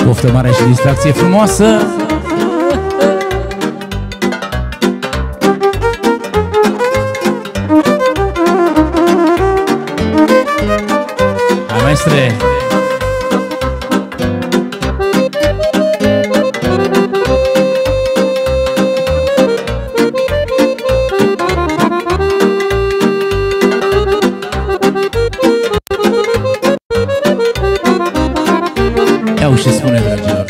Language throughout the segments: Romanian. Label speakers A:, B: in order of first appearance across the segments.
A: Poftă mare și distracție frumoasă. Hai, maestre! Iau și spune, dragilor.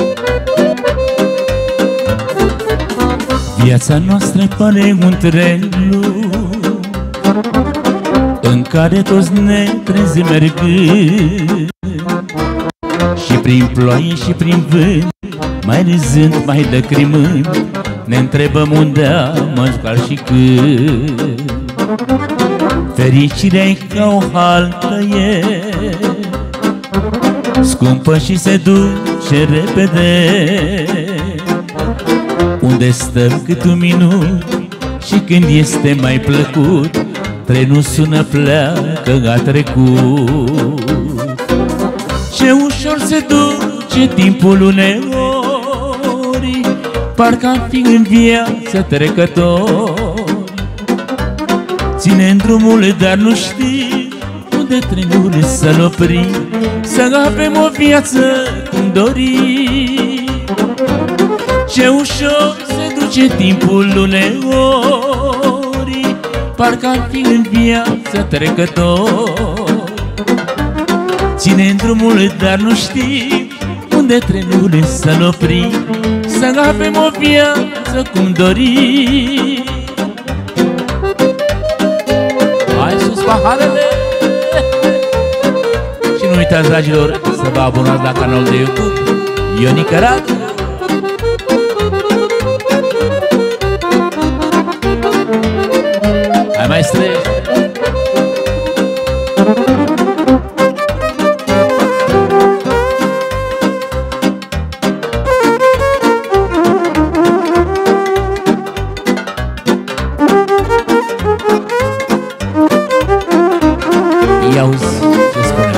A: Viața noastră pare un tren lung în care toți ne trezim mergând, și prin ploaie și prin vânt, mai râzând, mai lăcrimând, ne întrebăm unde am ajuns și când. Fericirea-i ca o haltă e scumpă și se duce repede, unde stăm cât un minut și când este mai plăcut, trenul sună, pleacă, a trecut. Ce ușor se duce timpul uneori, parcă am fi în viață trecători. Ține-n drumul, dar nu știi unde trenul să-l opri, să avem o viață cum dori. Ce ușor se duce timpul uneori, parcă am fi în viață trecători. Ține-n drumul, dar nu știi unde trenul să-l opri, să avem o viață cum dori. Hai sus paharele! Și nu uitați, dragilor, să vă abonați la canalul de YouTube Ionica Radu. Hai, maestre! Ia-uzi ce spune.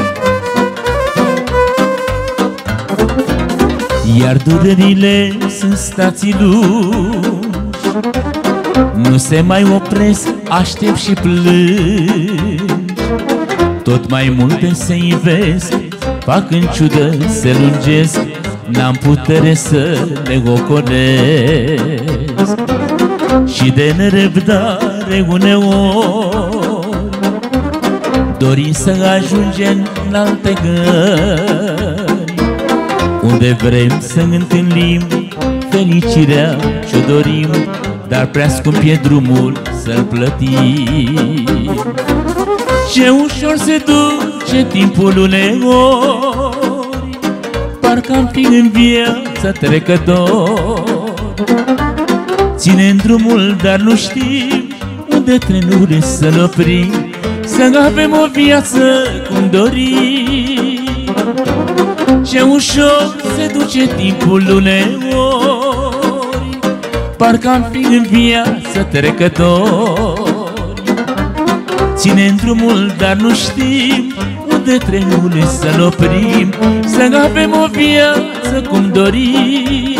A: Iar durerile sunt stații lungi, nu se mai opresc, aștept și plâng. Tot mai multe se ivesc, fac în ciudă, se lungesc, n-am putere să le ocolesc. Și de nerăbdare uneori dorim să ajungem în alte gări, unde vrem să întâlnim fericirea ce-o dorim, dar prea scump e drumul să-l plătim. Ce ușor se duce timpul uneori, parcă am fi în viață trecători. Ține-n drumul, dar nu știm unde trenul să-l oprim, să avem o viață cum dorim. Ce ușor se duce timpul uneori, parcă am fi în viață trecători. Ține-n drumul, dar nu știm unde trenul să-l oprim, să avem o viață cum dorim.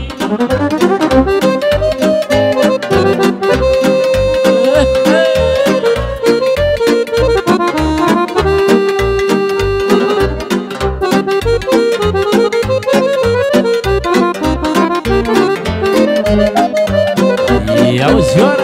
A: Ia-uzi, Ioara!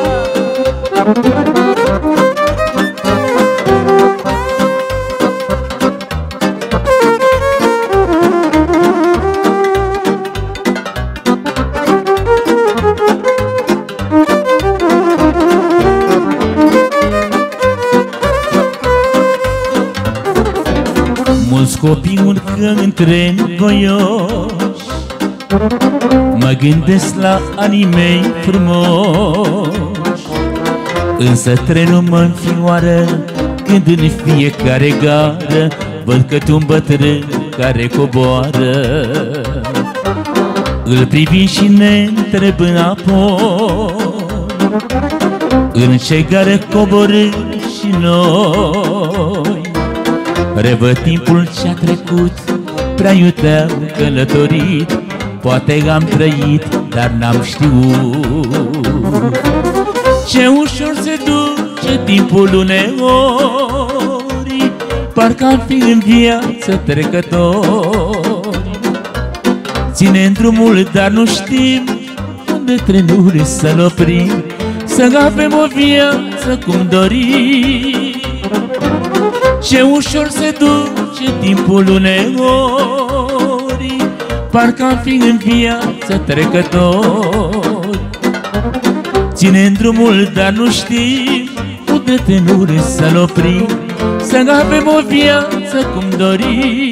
A: Mulți copii urcă în tren voioși, mă gândesc la anii mei frumoși, însă trenul mă înfioară când în fiecare gară văd că un bătrân care coboară. Îl privim și ne întreb înapoi, în ce gară coborâm și noi. Revăd timpul ce-a trecut prea iuteam călătorit. Poate am trăit, dar n-am știut ce ușor se duce timpul uneori, parcă-am fi în viață trecători. Ținem drumul, dar nu știm unde trenuri să-l oprim, să avem o viață cum dorim. Ce ușor se duce timpul uneori, parcă-am fi în viață trecători. Ținem drumul, dar nu știm unde trenuri să-l oprim, să avem o viață cum dorim.